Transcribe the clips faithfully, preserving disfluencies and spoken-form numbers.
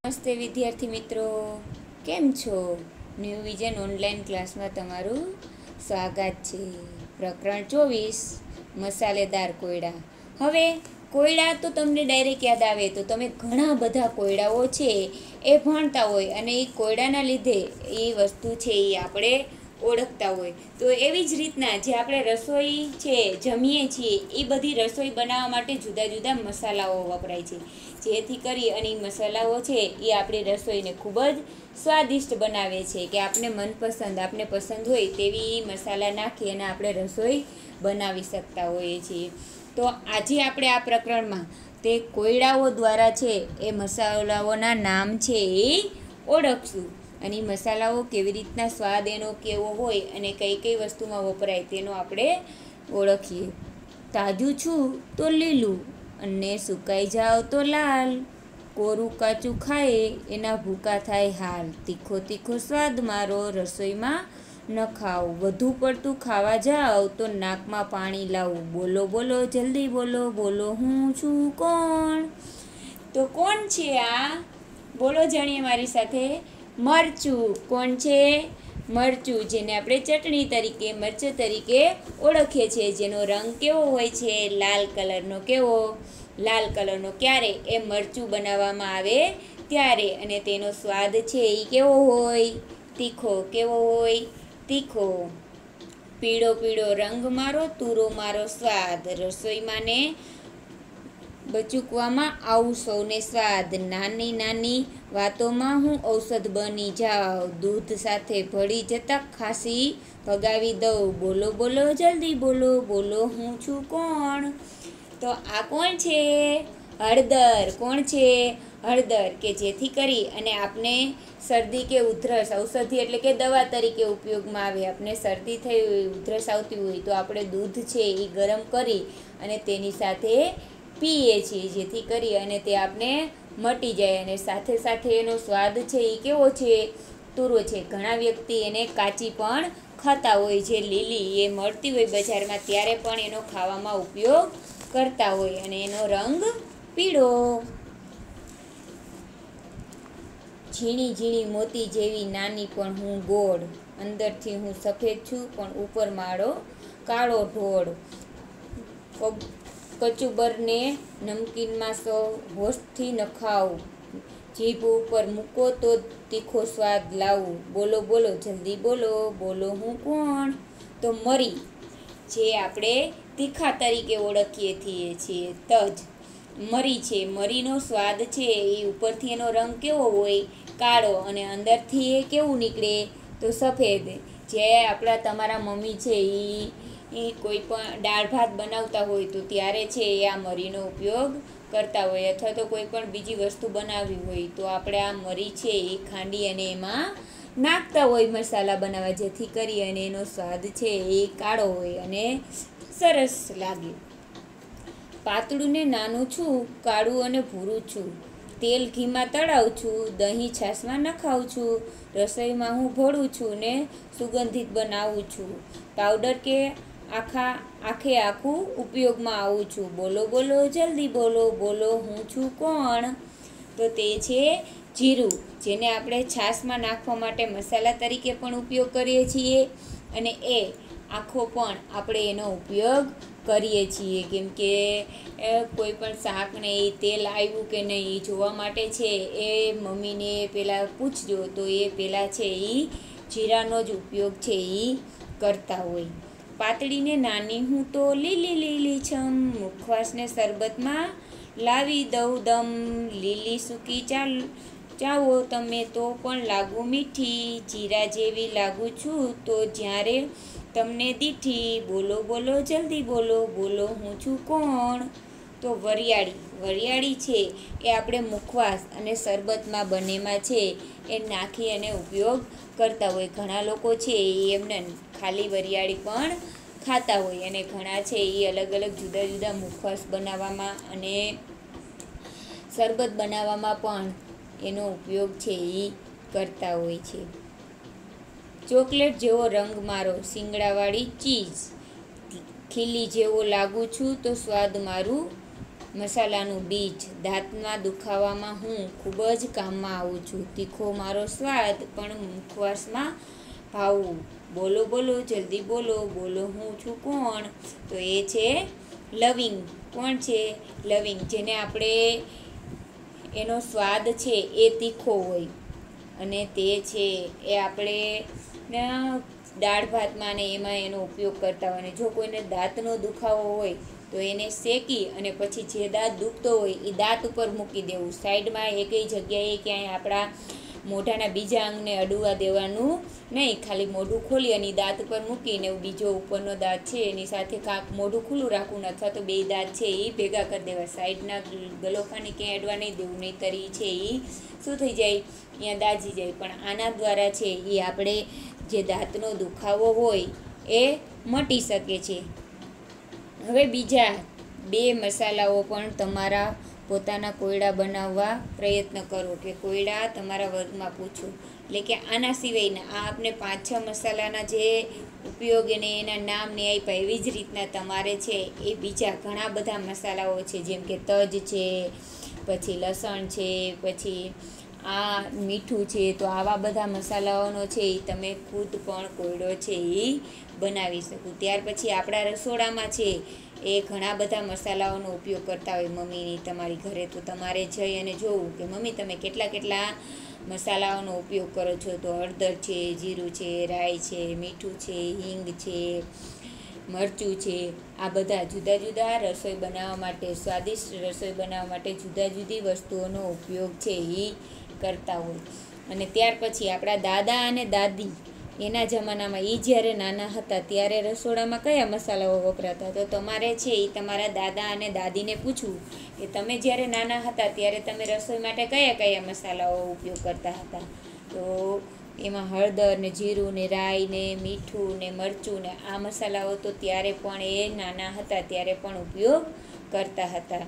નમસ્તે વિદ્યાર્થી મિત્રો, કેમ છો? ન્યૂ વિઝન ઓનલાઈન ક્લાસમાં તમારું સ્વાગત છે. પ્રકરણ ચોવીસ, મસાલેદાર કોયડા. હવે કોયડા તો તમને ડાયરેક્ટ યાદ આવે તો તમે ઘણા બધા કોયડાઓ છે એ ભણતા હોય અને એ કોયડાના લીધે એ વસ્તુ છે એ આપણે ઓળખતા હોય. તો એવી જ રીતના જે આપણે રસોઈ છે જમીએ છીએ એ બધી રસોઈ બનાવવા માટે જુદા જુદા મસાલાઓ વપરાય છે, જેથી કરી અને એ મસાલાઓ છે એ આપણી રસોઈને ખૂબ જ સ્વાદિષ્ટ બનાવે છે કે આપણે મનપસંદ આપણે પસંદ હોય તેવી મસાલા નાખી અને આપણે રસોઈ બનાવી શકતા હોઈએ છીએ. તો આજે આપણે આ પ્રકરણમાં તે કોયડાઓ દ્વારા છે એ મસાલાઓના નામ છે એ ઓળખશું અને મસાલાઓ કેવી રીતના સ્વાદ એનો કેવો હોય અને કઈ કઈ વસ્તુમાં વપરાય તેનો આપણે ઓળખીએ. તાજું છું તો લીલું અને સુકાઈ જાવ તો લાલ, કોરું કાચું ખાય એના ભૂકા થાય હાલ, તીખો તીખો સ્વાદ મારો રસોઈમાં ન ખાવ, વધુ પડતું ખાવા જાવ તો નાકમાં પાણી લાવું, બોલો બોલો જલ્દી બોલો, બોલો હું છું કોણ? તો કોણ છે આ? બોલો જાણીએ મારી સાથે. મરચું. કોણ છે? મરચું, જેને આપણે ચટણી તરીકે મરચું તરીકે ઓળખીએ છીએ, જેનો રંગ કેવો હોય છે? લાલ કલરનો. કેવો? લાલ કલરનો. ક્યારે? એ મરચું બનાવવામાં આવે ત્યારે. અને તેનો સ્વાદ છે એ કેવો હોય? તીખો. કેવો હોય? તીખો. પીળો પીળો રંગ મારો, તુરો મારો સ્વાદ, રસોઈમાં ને બચૂકવામાં આવું સૌને સ્વાદ, નાની નાની વાતોમાં હું ઔષધ બની જાઉં, દૂધ સાથે ભળી જતા ખાંસી ભગાવી દઉં, બોલો બોલો જલ્દી બોલો, બોલો હું છું કોણ? તો આ કોણ છે? હળદર. કોણ છે? હળદર, કે જેથી કરી અને આપણે શરદી કે ઉધરસ, ઔષધિ એટલે કે દવા તરીકે ઉપયોગમાં આવે. આપણે શરદી થઈ હોય, ઉધરસ આવતી હોય તો આપણે દૂધ છે એ ગરમ કરી અને તેની સાથે પીએ છીએ, જેથી કરી અને તે આપણે મટી જાય અને સાથે સાથે એનો સ્વાદ છે એ કેવો છે? તુરો છે. ઘણા વ્યક્તિ એને કાચી પણ ખાતા હોય, જે લીલી એ મળતી હોય બજારમાં ત્યારે પણ એનો ખાવામાં ઉપયોગ કરતા હોય અને એનો રંગ પીળો. ઝીણી ઝીણી મોતી જેવી નાની પણ હું ગોળ, અંદરથી હું સફેદ છું પણ ઉપર મારો કાળો ઢોળ, કચુંબરને નમકીનમાં સૌ હોશથી નખાવું, જીભ ઉપર મૂકો તો તીખો સ્વાદ લાવું, બોલો બોલો જલ્દી બોલો, બોલો હું કોણ? તો મરી, જે આપણે તીખા તરીકે ઓળખીએ છીએ. તજ. મરી છે. મરીનો સ્વાદ છે એ ઉપરથી એનો રંગ કેવો હોય? કાળો, અને અંદરથી એ કેવું નીકળે? તો સફેદ. જે આપણા તમારા મમ્મી છે એ એ કોઈ પણ દાળ ભાત બનાવતા હોય તો ત્યારે છે એ આ મરીનો ઉપયોગ કરતા હોય, અથવા તો કોઈ પણ બીજી વસ્તુ બનાવવી હોય તો આપણે આ મરી છે એ ખાંડી અને એમાં નાખતા હોય મસાલા બનાવવા, જેથી કરી અને એનો સ્વાદ છે એ કાળો હોય અને સરસ લાગે. પાતળું ને નાનું છું, કાળું અને ભૂરું છું, તેલ ઘીમાં તળાવું છું, દહીં છાશમાં નખાવું છું, રસોઈમાં હું ભળું છું ને સુગંધિત બનાવું છું, પાવડર કે આખા આખે આખું ઉપયોગમાં આવું છું, બોલો બોલો જલ્દી બોલો, બોલો હું છું કોણ? તો તે છે જીરું, જેને આપણે છાશમાં નાખવા માટે મસાલા તરીકે પણ ઉપયોગ કરીએ છીએ અને એ આખો પણ આપણે એનો ઉપયોગ કરીએ છીએ, કેમ કે કોઈ પણ શાકને એ તેલ આવ્યું કે નહીં એ જોવા માટે છે એ મમ્મીને પહેલાં પૂછજો તો એ પહેલાં છે એ જીરાનો જ ઉપયોગ છે એ કરતા હોય. પાતળીને નાની હું તો લીલી લીલી છમ, મુખવાસને શરબતમાં લાવી દઉં દમ, લીલી સૂકી ચાલ ચાવો તમે તો પણ લાગુ મીઠી, જીરા જેવી લાગુ છું તો જ્યારે તમને દીઠી, બોલો બોલો જલ્દી બોલો, બોલો હું છું કોણ? તો વરિયાળી. વરિયાળી છે એ આપણે મુખવાસ અને શરબતમાં બંનેમાં છે એ નાખી અને ઉપયોગ કરતા હોય. ઘણા લોકો છે એ એમને ખાલી વરિયાળી પણ ખાતા હોય અને ઘણા છે એ અલગ અલગ જુદા જુદા મુખવાસ બનાવવામાં અને શરબત બનાવવામાં પણ એનો ઉપયોગ છે એ કરતા હોય છે. ચોકલેટ જેવો રંગ મારો, શિંગડાવાળી ચીઝ, ખીલી જેવો લાગુ છું તો સ્વાદ મારું મસાલાનું બીજ, દાંતના દુખાવામાં હું ખૂબ જ કામમાં આવું છું. તીખો મારો સ્વાદ પણ મુખવાસમાં ભાવવું. બોલો બોલો જલ્દી બોલો, બોલો હું છું કોણ? તો એ છે લવિંગ. કોણ છે? લવિંગ. જેને આપણે એનો સ્વાદ છે એ તીખો હોય અને તે છે એ આપણે દાળ ભાતમાં ને એમાં એનો ઉપયોગ કરતા હોય. અને જો કોઈને દાંતનો દુખાવો હોય તો એને શેકી અને પછી જે દાંત દુખતો હોય એ દાંત ઉપર મૂકી દેવું. સાઈડમાં એકેય જગ્યાએ ક્યાંય આપણા મોઢાના બીજા અંગને અડવા દેવાનું નહીં. ખાલી મોઢું ખોલી અને દાંત ઉપર મૂકીને બીજો ઉપરનો દાંત છે એની સાથે કાંક મોઢું ખુલ્લું રાખવું અથવા તો બે દાંત છે એ ભેગા કરી દેવા. સાઈડના ગલોખાને ક્યાંય અડવા નહીં દેવું, નહીંતર એ છે એ શું થઈ જાય? અહીંયા દાજી જાય. પણ આના દ્વારા છે એ આપણે જે દાંતનો દુખાવો હોય એ મટી શકે છે. હવે બીજા બે મસાલાઓ પણ તમારા પોતાના કોયડા બનાવવા પ્રયત્ન કરો કે કોયડા તમારા વર્ગમાં પૂછો. એટલે કે આના સિવાયના આ આપણે પાંચ છ મસાલાના જે ઉપયોગ અને એના નામ ને આપ્યા, એવી જ રીતના તમારે છે એ બીજા ઘણા બધા મસાલાઓ છે, જેમ કે તજ છે, પછી લસણ છે, પછી આ મીઠું છે. તો આવા બધા મસાલાઓનો છે એ તમે ખુદ પણ કોયડો છે એ બનાવી શકો. ત્યાર પછી આપણા રસોડામાં છે એ ઘણા બધા મસાલાઓનો ઉપયોગ કરતા હોય મમ્મીની તમારી ઘરે. તો તમારે જઈ અને જોવું કે મમ્મી તમે કેટલા કેટલા મસાલાઓનો ઉપયોગ કરો છો. તો હળદર છે, જીરું છે, રાઈ છે, મીઠું છે, હિંગ છે, મરચું છે. આ બધા જુદા જુદા રસોઈ બનાવવા માટે, સ્વાદિષ્ટ રસોઈ બનાવવા માટે જુદા જુદી વસ્તુઓનો ઉપયોગ છે એ કરતા હોય. અને ત્યાર પછી આપણા દાદા અને દાદી એના જમાનામાં એ જ્યારે નાના હતા ત્યારે રસોડામાં કયા મસાલાઓ વપરાતા? તો તમારે છે એ તમારા દાદા અને દાદીને પૂછવું કે તમે જ્યારે નાના હતા ત્યારે તમે રસોઈ માટે કયા કયા મસાલાઓ ઉપયોગ કરતા હતા. તો એમાં હળદર ને જીરું ને રાઈ ને મીઠું ને મરચું ને આ મસાલાઓ તો ત્યારે પણ એ નાના હતા ત્યારે પણ ઉપયોગ કરતા હતા.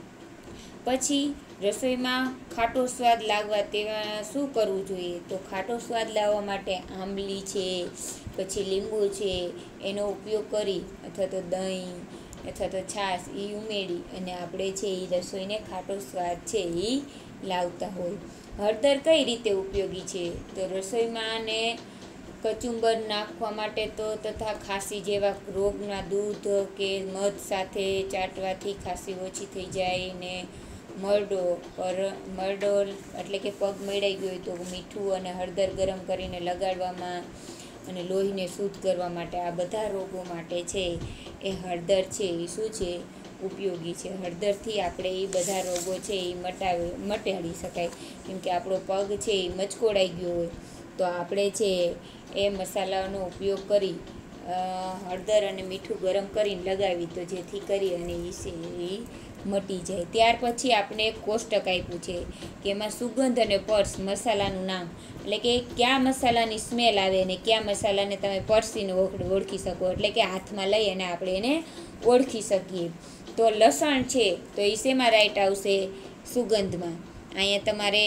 પછી રસોઈમાં ખાટો સ્વાદ લાવવા તેવા શું કરવું જોઈએ? તો ખાટો સ્વાદ લાવવા માટે આંબલી છે, પછી લીંબુ છે, એનો ઉપયોગ કરી અથવા તો દહીં અથવા તો છાશ એ ઉમેરી અને આપણે છે એ રસોઈને ખાટો સ્વાદ છે એ લાવતા હોય. હળદર કઈ રીતે ઉપયોગી છે? તો રસોઈમાં ને કચુંબર નાખવા માટે તો તથા ખાંસી જેવા રોગના દૂધ કે મધ સાથે ચાટવાથી ખાંસી ઓછી થઈ જાય. ને મરડો પર મરડો એટલે કે પગ મેળાઈ ગયો હોય તો મીઠું અને હળદર ગરમ કરીને લગાડવામાં અને લોહીને શુદ્ધ કરવા માટે, આ બધા રોગો માટે છે એ હળદર છે એ શું છે? ઉપયોગી છે. હળદરથી આપણે એ બધા રોગો છે એ મટાવી મટાડી શકાય. કેમ કે આપણો પગ છે એ મચકોડાઈ ગયો હોય તો આપણે છે એ મસાલાનો ઉપયોગ કરી હળદર અને મીઠું ગરમ કરીને લગાવી તો જેથી કરી અને એ છે એ મટી જાય. ત્યાર પછી આપણે એક કોષ્ટક આપ્યું છે કે એમાં સુગંધ અને પર્સ મસાલાનું નામ, એટલે કે કયા મસાલાની સ્મેલ આવે અને કયા મસાલાને તમે પરસીને ઓળખી શકો, એટલે કે હાથમાં લઈ અને આપણે એને ઓળખી શકીએ. તો લસણ છે તો એ શેમાં રાઈટ આવશે? સુગંધમાં. અહીંયા તમારે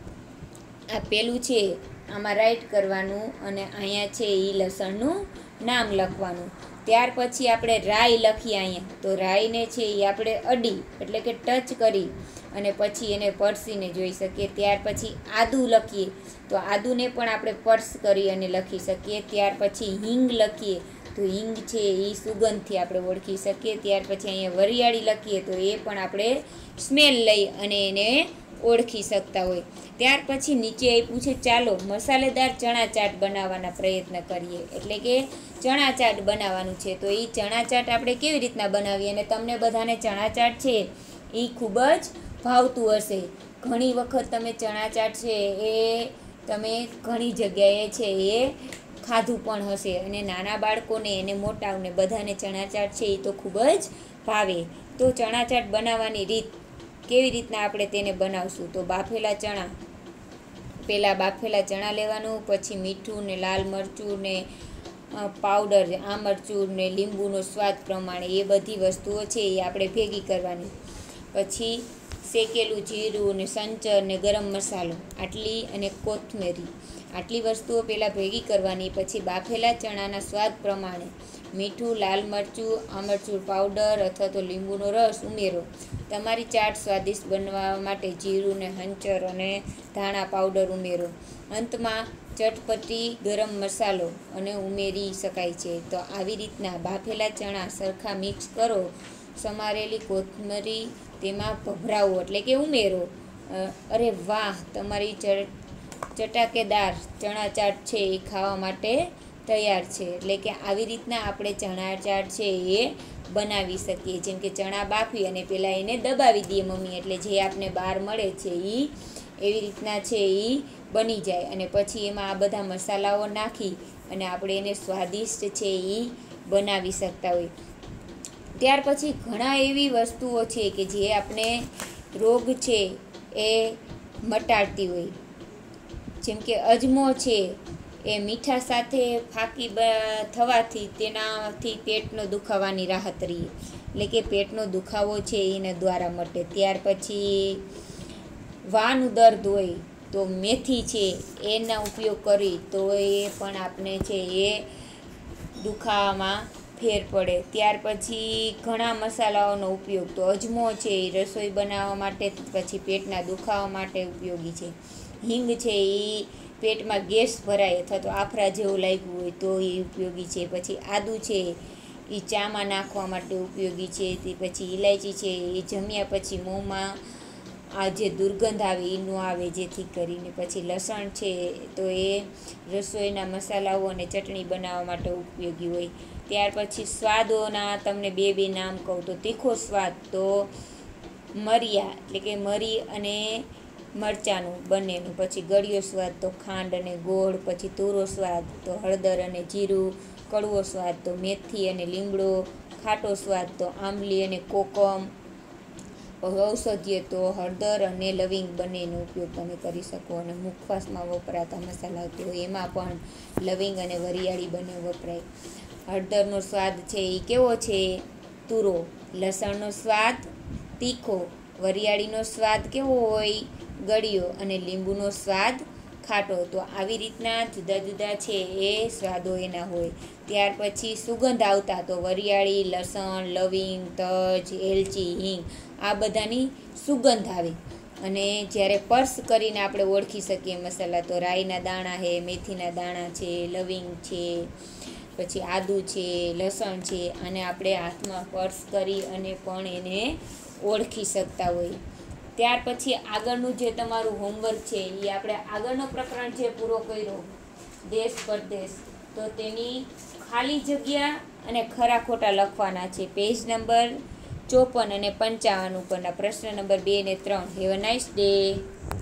આ પેલું છે આમાં રાઈટ કરવાનું અને અહીંયા છે એ લસણનું નામ લખવાનું. ત્યાર પછી આપણે રાઈ લખીએ અહીંયા. તો રાઈને છે એ આપણે અડી એટલે કે ટચ કરી અને પછી એને પરસીને જોઈ શકીએ. ત્યાર પછી આદું લખીએ તો આદુને પણ આપણે પર્સ કરી અને લખી શકીએ. ત્યાર પછી હિંગ લખીએ તો હિંગ છે એ સુગંધથી આપણે ઓળખી શકીએ. ત્યાર પછી અહીંયા વરિયાળી લખીએ તો એ પણ આપણે સ્મેલ લઈ અને એને ઓળખી શકતા હોય. ત્યાર પછી નીચે આપ્યું છે ચાલો મસાલેદાર ચણા ચાટ બનાવવાના પ્રયત્ન કરીએ. એટલે કે ચણા ચાટ બનાવવાનું છે. તો એ ચણા ચાટ આપણે કેવી રીતના બનાવીએ? અને તમને બધાને ચણા ચાટ છે એ ખૂબ જ ભાવતું હશે. ઘણી વખત તમે ચણા ચાટ છે એ તમે ઘણી જગ્યાએ છે એ ખાધું પણ હશે. અને નાના બાળકોને એને મોટાઓને બધાને ચણા ચાટ છે એ તો ખૂબ જ ભાવે. તો ચણા ચાટ બનાવવાની રીત કેવી રીતના આપણે તેને બનાવશું? તો બાફેલા ચણા, પહેલાં બાફેલા ચણા લેવાનું, પછી મીઠું ને લાલ મરચું ને પાવડર, આ મરચું ને લીંબુનો સ્વાદ પ્રમાણે એ બધી વસ્તુઓ છે એ આપણે ભેગી કરવાની. પછી શેકેલું જીરું ને સંચર ને ગરમ મસાલો આટલી અને કોથમેરી આટલી વસ્તુઓ પહેલાં ભેગી કરવાની. પછી બાફેલા ચણાના સ્વાદ પ્રમાણે મીઠું, લાલ મરચું, આમચૂર પાવડર અથવા તો લીંબુનો રસ ઉમેરો. તમારી ચાટ સ્વાદિષ્ટ બનવા માટે જીરું ને હંચર અને ધાણા પાવડર ઉમેરો. અંતમાં ચટપટી ગરમ મસાલો અને ઉમેરી શકાય છે. તો આવી રીતના બાફેલા ચણા સરખા મિક્સ કરો. સમારેલી કોથમરી તેમાં ભભરાવો એટલે કે ઉમેરો. અરે વાહ, તમારી ચટાકેદાર ચણા ચાટ છે એ ખાવા માટે તૈયાર છે. એટલે કે આવી રીતના આપણે ચણા ચાટ છે એ બનાવી શકીએ. જેમ કે ચણા બાફી અને પહેલાં એને દબાવી દઈએ મમ્મી, એટલે જે આપણે બહાર મળે છે એ એવી રીતના છે એ બની જાય. અને પછી એમાં આ બધા મસાલાઓ નાખી અને આપણે એને સ્વાદિષ્ટ છે એ બનાવી શકતા હોય. ત્યાર પછી ઘણા એવી વસ્તુઓ છે કે જે આપણે રોગ છે એ મટાડતી હોય. જેમ કે અજમો છે એ મીઠા સાથે ફાંકી થવાથી તેનાથી પેટનો દુખાવાની રાહત રહે. એટલે કે પેટનો દુખાવો છે એના દ્વારા મટે. ત્યાર પછી વાનું દર્દ હોય તો મેથી છે એના ઉપયોગ કરી તો એ પણ આપણે છે એ દુખાવામાં ફેર પડે. ત્યાર પછી ઘણા મસાલાઓનો ઉપયોગ, તો અજમો છે એ રસોઈ બનાવવા માટે, પછી પેટના દુખાવા માટે ઉપયોગી છે. હિંગ છે એ પેટમાં ગેસ ભરાય અથવા તો આફરા જેવું લાગ્યું હોય તો એ ઉપયોગી છે. પછી આદું છે એ ચામાં નાખવા માટે ઉપયોગી છે. તે પછી ઇલાયચી છે એ જમ્યા પછી મોંમાં આ જે દુર્ગંધ આવે એ ન આવે, જેથી કરીને. પછી લસણ છે તો એ રસોઈના મસાલાઓ અને ચટણી બનાવવા માટે ઉપયોગી હોય. ત્યાર પછી સ્વાદોના તમને બે બે નામ કહું તો તીખો સ્વાદ તો મરિયા એટલે કે મરી અને મરચાંનું બંનેનું. પછી ગળ્યો સ્વાદ તો ખાંડ અને ગોળ. પછી તુરો સ્વાદ તો હળદર અને જીરું. કડવો સ્વાદ તો મેથી અને લીમડો. ખાટો સ્વાદ તો આંબલી અને કોકમ. ઔષધીય તો હળદર અને લવિંગ બંનેનો ઉપયોગ તમે કરી શકો. અને મુખવાસમાં વપરાતા મસાલા તો એમાં પણ લવિંગ અને વરિયાળી બંને વપરાય. હળદરનો સ્વાદ છે એ કેવો છે? તુરો. લસણનો સ્વાદ તીખો. વરિયાળીનો સ્વાદ કેવો હોય? ગળ્યો. અને લીંબુનો સ્વાદ ખાટો. તો આવી રીતના જુદા જુદા છે એ સ્વાદો એના હોય. ત્યાર પછી સુગંધ આવતા તો વરિયાળી, લસણ, લવિંગ, તજ, એલચી, હિંગ આ બધાની સુગંધ આવે. અને જ્યારે પર્સ કરીને આપણે ઓળખી શકીએ મસાલા તો રાઈના દાણા છે, મેથીના દાણા છે, લવિંગ છે, પછી આદું છે, લસણ છે. અને આપણે હાથમાં પર્સ કરી અને પણ એને ઓળખી શકતા હોય. ત્યાર પછી આગળનું જે તમારું હોમવર્ક છે એ આપણે આગળનો પ્રકરણ જે પૂરો કર્યો દેશ પરદેશ, તો તેની ખાલી જગ્યા અને ખરા ખોટા લખવાના છે. પેજ નંબર ચોપન અને પંચાવન ઉપરના પ્રશ્ન નંબર બે ને ત્રણ. Have a nice day.